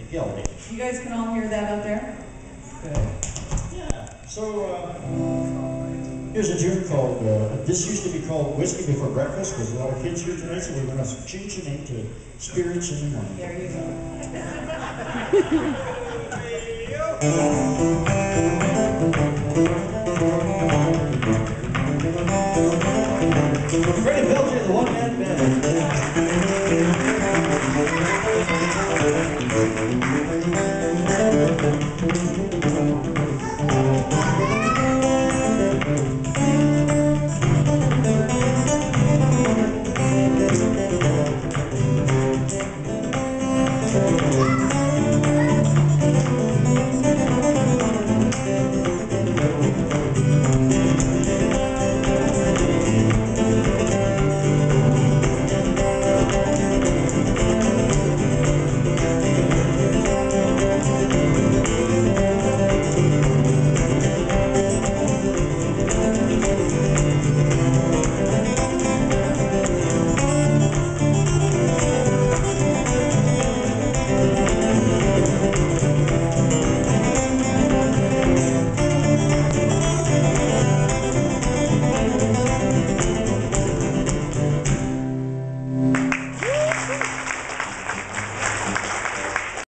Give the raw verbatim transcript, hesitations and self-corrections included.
yelled at. You guys can all hear that out there? Good. Yeah. So uh, here's a tune called, uh, this used to be called Whiskey Before Breakfast, because a lot of kids here tonight, so we're going to change the name to Spirits in the Morning. There you go. Freddie Pelletier, the one-man band. Thank you.